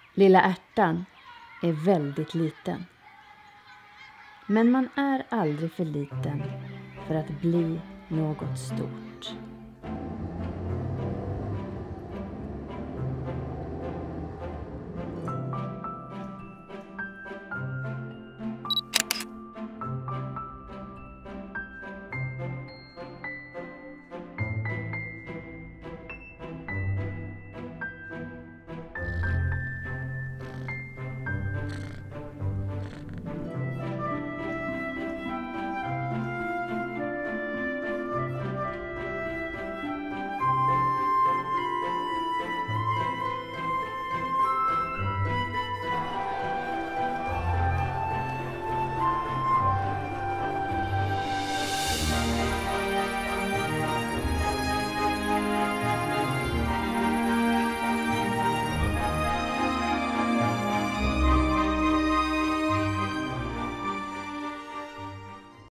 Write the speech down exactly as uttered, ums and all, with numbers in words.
Lilla ärtan är väldigt liten. Men man är aldrig för liten för att bli något stort.